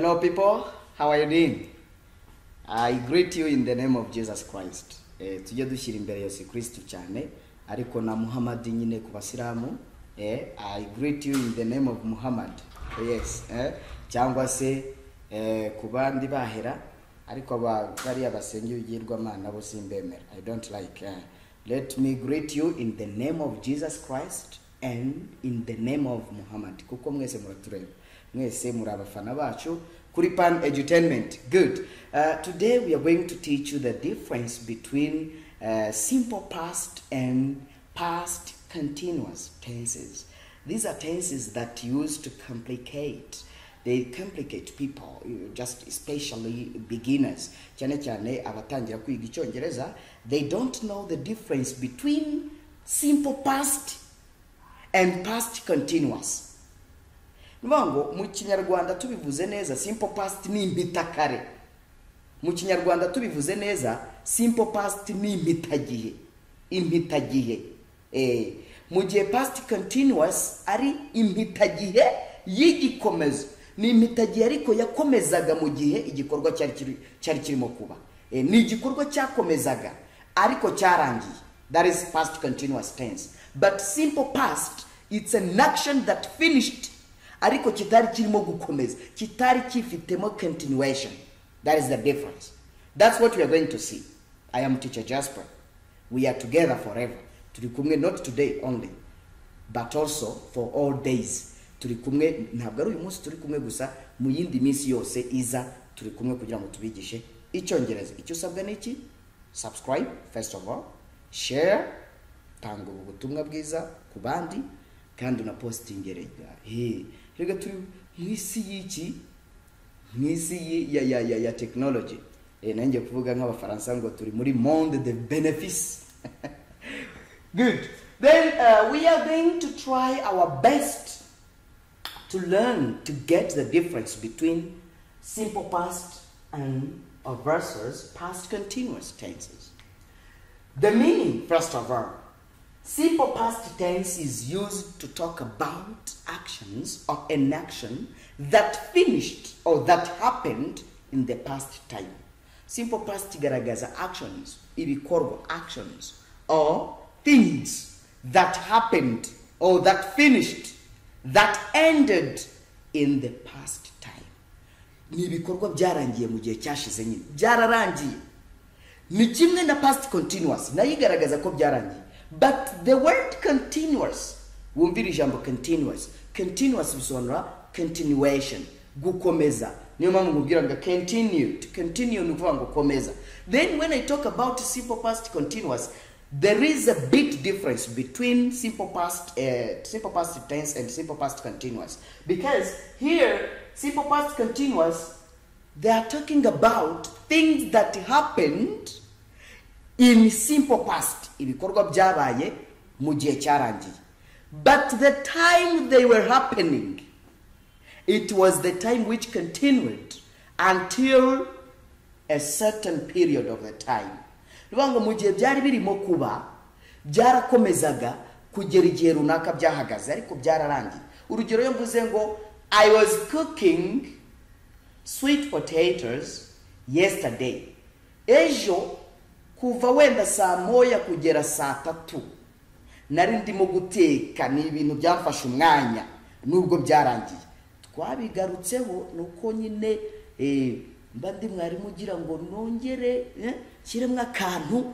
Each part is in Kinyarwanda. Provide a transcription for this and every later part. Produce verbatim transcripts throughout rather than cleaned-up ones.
Hello people, how are you doing? I greet you in the name of Jesus Christ. Eh, tujye dushyira imbere Yesu Kristo cyane ariko na Muhammad nyine ku basilamu. Eh, I greet you in the name of Muhammad. Yes, eh, cyangwa se eh, ku bandi bahera ariko bari abasenge ugirwa mana bo simbemera. I don't like. Eh. Let me greet you in the name of Jesus Christ and in the name of Muhammad. Kuko mwese muratureba. Mwese muri abafana bacu kuri Pan Edutainment. Good. Uh, today we are going to teach you the difference between uh, simple past and past continuous tenses. These are tenses that use to complicate. They complicate people, just especially beginners. Cyane cyane abatangira kwiga icyongereza, they don't know the difference between simple past and past continuous. Nbango mu Kinyarwanda tubivuze neza simple past ni impitakare. Mu Kinyarwanda tubivuze neza simple past ni impitagihe. Impitagihe. Eh, mu gihe past continuous ari impitagihe y'igikomezo. Ni impitagihe ariko yakomezaga mu gihe igikorwa cyari kiri cyari kirimo kuba. Eh, ni igikorwa cyakomezaga ariko cyarangiye. That is past continuous tense. But simple past, it's an action that finished ariko kitari kirimo gukomeza, kitari kifitemo continuation. That is the difference. That's what we are going to see. I am Teacher Jasper. We are together forever. Turi kumwe not today only, but also for all days. Turi kumwe ntabwo ari uyu munsi turi kumwe gusa, mu yindi minsi yose iza turi kumwe kugira ngo tubigishe icyongereza. Icyo usabwa ni iki? Subscribe first of all, share, tanga ubutumwa bwiza ku bandi kandi una posting erega. Hey, rega turi mwisi yiki? Mwisi ya ya ya ya technology. Eh nanjye kuvuga nk'abafaransa ngo turi muri monde de bénéfice. Good. Then uh, we are going to try our best to learn to get the difference between simple past and or versus past continuous tenses. The meaning, first of all, simple past tense is used to talk about actions or an action that finished or that happened in the past time. Simple past igaragaza actions, ibikorwa actions, or things that happened or that finished, that ended in the past time. Ni ibikorwa byarangiye mu gihe cyashize nyine. Byararangiye. Ni kimwe na past continuous, nayo igaragaza ko byarangiye. But the word continuous, wumvira ijambo continuous. Continuous bisobanura continuation, gukomeza. Niyo mpamvu ngubwira ngo continue, to continue ni kuvuga ngo komeza. Then when I talk about simple past continuous, there is a big difference between simple past uh, simple past tense and simple past continuous. Because here, simple past continuous, they are talking about things that happened in simple past. Ibikorwa byabaye mu gihe cyarangiye. But the time they were happening, it was the time which continued until a certain period of the time. Rubango mu gihe byari birimo kuba byarakomezaga kugera igihe runaka byahagaze ariko byararangiye. Urugero yo mvuze ngo I was cooking sweet potatoes yesterday. Ejo kuva wenda saa moya kugera saa tatu nari ndimo guteka, ni ibintu byamfasha umwanya nubwo byarangiye. Twabigarutseho nuko nyine eh mba ndi mwarimu ugira ngo nongere eh kiremwa kantu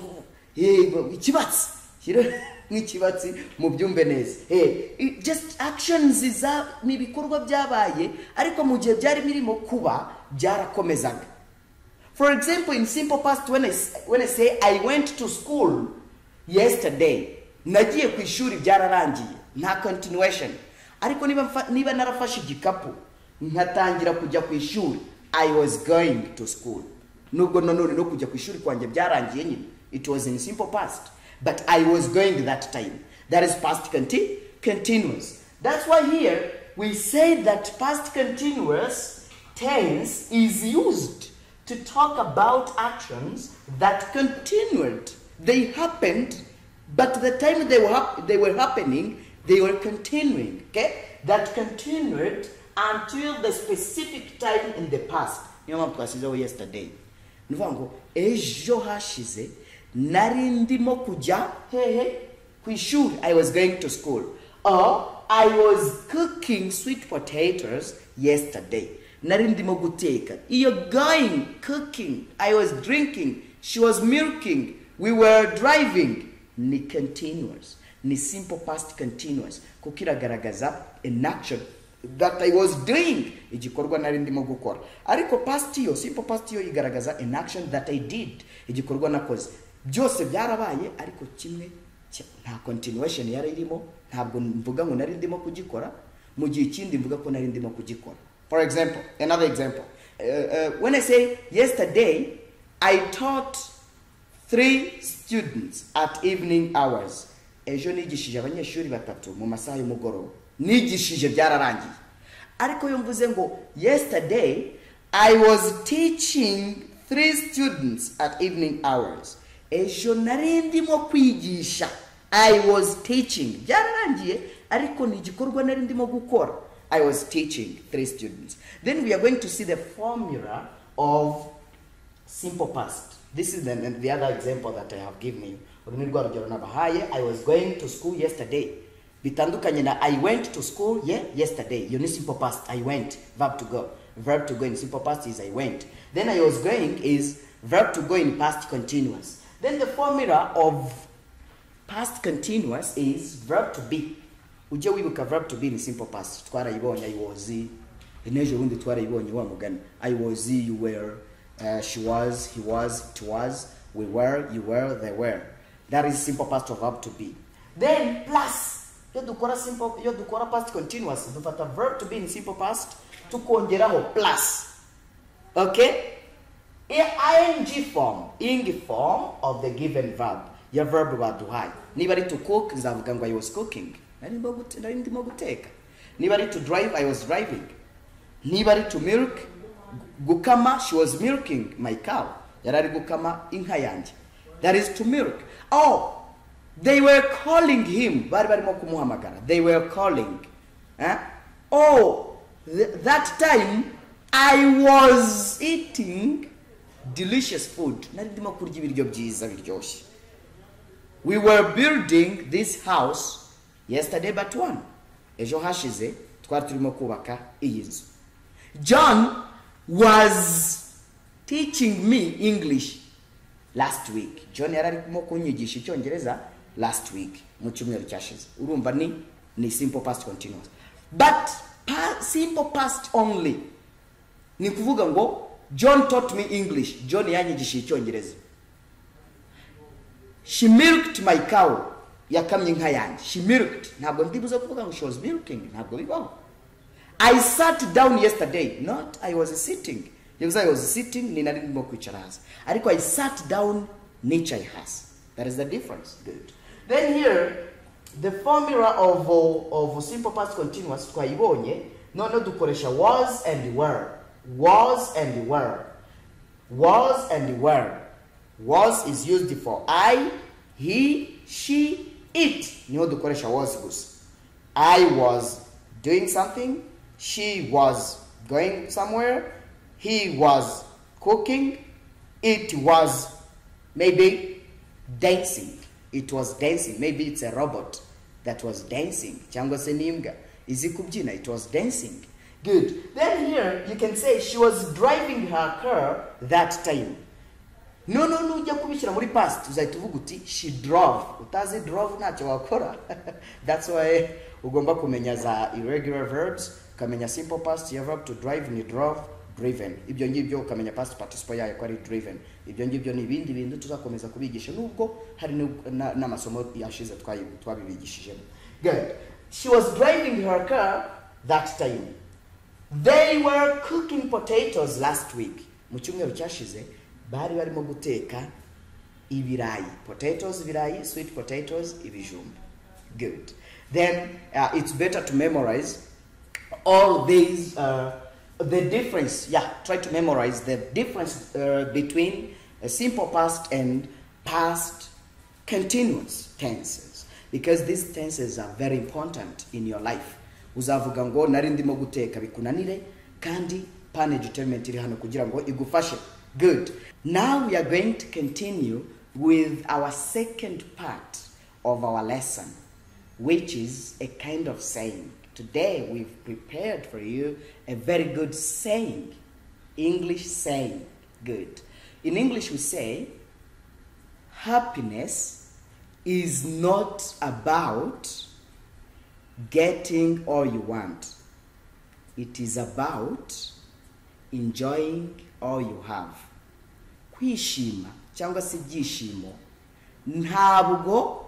eh ikibatsi kire nk'ikibatsi mu byumbe neza. Eh just actions iza ni bikorwa byabaye ariko mu gihe byari mirimo kuba byarakomezaga. For example, in simple past, when I when I say I went to school yesterday, nagiye ku ishuri byararangiye, nta continuation. Ariko niba niba narafashe igikapu nkatangira kujya ku ishuri, I was going to school. Nubwo none no kujya ku ishuri kwanjye byarangiye nyine. It was in simple past, but I was going that time. That is past conti continuous. That's why here we say that past continuous tense is used to talk about actions that continued. They happened, but the time they were they were happening, they were continuing. Okay, that continued until the specific time in the past. Niyo mpamvu twasizeho yesterday. Nuvuga ngo ejo hashize nari ndimo kujya hehe ku ishuri. I was going to school. Or I was cooking sweet potatoes yesterday. Nari ndimo guteka. You're going, cooking. I was drinking. She was milking. We were driving. Ni continuous. Ni simple past continuous. Kukiragaragaza an action that I was doing. Igikorwa nari ndimo gukora. Ariko past yo, simple past yo igaragaza an action that I did. Igikorwa nakoze. Byose byarabaye ariko kimwe nta continuation yari irimo. Ntabwo mvuga ngo nari ndimo kugikora mu gihe ikindi mvuga ko nari ndimo kugikora. For example, another example. Uh, uh, when I say yesterday, I taught three students at evening hours. Ejo nigishije abanyeshuri batatu mu masaha y'umugoroba. Nigishije byararangiye. Ariko yo mvuze ngo yesterday I was teaching three students at evening hours. Ejo nari ndimo kwigisha. I was teaching. Byararangiye ariko ni igikorwa nari ndimo gukora. I was teaching three students. Then we are going to see the formula of simple past. This is the, the other example that I have given you. I was going to school yesterday. Bitandukanye na I went to school yeah, yesterday. You need simple past. I went. Verb to go. Verb to go in simple past is I went. Then I was going is verb to go in past continuous. Then the formula of past continuous is verb to be. Ujye wibuka verb to be in simple past. Twarayibonye I was. Enejo bundi twarayibonye wa mugani. I was, you were, uh, she was, he was, it was, we were, you were, they were. That is simple past of verb to be. Then plus, yo dukora simple, yo dukora past continuous. Dufata verb to be in simple past tukongeraho plus. Okay? ing form, ing form of the given verb. Your verb baduhaye. Niba ari to cook, nzavuga ngo I was cooking. Nari ndimo guteka. Niba ari to drive, I was driving. Niba ari to milk, gukama, she was milking my cow. Yarari gukama inka yanjye. That is to milk. Oh, they were calling him. Bari barimo kumuhamagara. They were calling. Eh? Oh, th that time I was eating delicious food. Nari ndimo kurya ibiryo byiza biryoshye. We were building this house yesterday but one. Ejo hashize twari turimo kubaka iyi nzu. John was teaching me English last week. John yari arimo kunyigisha icyongereza last week mu cyumweru cyashize. Urumva ni ni simple past continuous. But pa, simple past only. Ni kuvuga ngo John taught me English. John yanyigisha icyongereza. She milked my cow. Yakamye inka yanjye. She milked. Ntabwo ndibuze kuvuga ngo she was milking. Ntabwo bibaho. I sat down yesterday. Not I was sitting. Because I was sitting, ni nari ndimo kwicara hasi. Ariko I sat down, nicaye hasi. That is the difference. Good. Then here, the formula of, of simple past continuous twayibonye. None dukoresha was and were. Was and were. Was and were. Was is used for I, he, she, it. Niho dukoresha was gusa. I was doing something. She was going somewhere. He was cooking. It was maybe dancing. It was dancing. Maybe it's a robot that was dancing. Cyangwa se nimbwa izi kubyina. It was dancing. Good. Then here you can say she was driving her car that time. No, no, no, ujya kubishyira muri past uzahita uvuga uti she drove. Utazi drove ntacyo wakora. That's why ugomba kumenya za irregular verbs, ukamenya simple past ya verb to drive ni drove, driven. Ibyo ngibyo ukamenya past participle yayo ko ari driven. Ibyo ngibyo ni ibindi bintu tuzakomeza kubigisha nubwo hari n'amasomo yashize twabibigishije. Good. She was driving her car that time. They were cooking potatoes last week. Mu cyumweru cyashize bari barimo guteka ibirayi. Potatoes, ibirayi, sweet potatoes, ibijumba. Good. Then uh, it's better to memorize all these, uh, the difference. Yeah, try to memorize the difference uh, between a simple past and past continuous tenses. Because these tenses are very important in your life. uzavuga ngo nari ndimo guteka bikunanire kandi Pan Edutainment iri hano kugira ngo igufashe. Good. Now we are going to continue with our second part of our lesson, which is a kind of saying. Today we've prepared for you a very good saying, English saying. Good. In English we say, happiness is not about getting all you want. It is about enjoying all you have. Kwishima cyangwa se ibyishimo ntabwo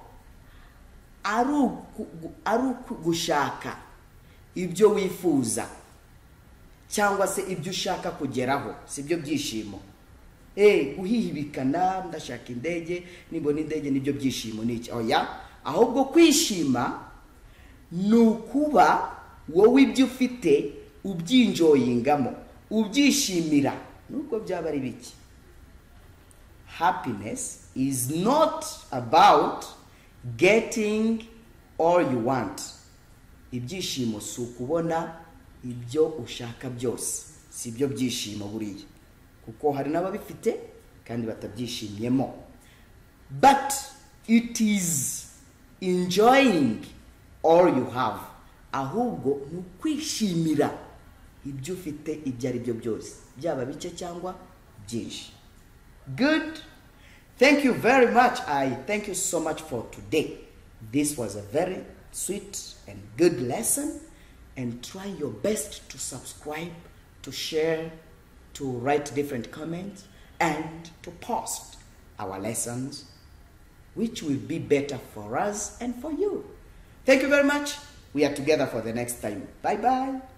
ari gushaka ibyo wifuza cyangwa se ibyo ushaka kugeraho, sibyo byishimo. Eh guhihibikana ndashaka indege, nibona indege nibyo byishimo niki. Oya, ahubwo kwishima nukuba wowe ibyo ufite ubyinjoyingamo, ubyishimira nubwo byaba ari biki. Happiness is not about getting all you want. Ibyishimo si ukubona ibyo ushaka byose, si ibyo byishimo buriya, kuko hari n'ababifite kandi batabyishimiyemo. But it is enjoying all you have. Ahubwo ni ukwishimira ibyo ufite ibyo ari byo byose, byaba bike cyangwa byinshi. Good. Thank you very much. I thank you so much for today. This was a very sweet and good lesson, and try your best to subscribe, to share, to write different comments, and to post our lessons, which will be better for us and for you. Thank you very much. We are together for the next time. Bye bye.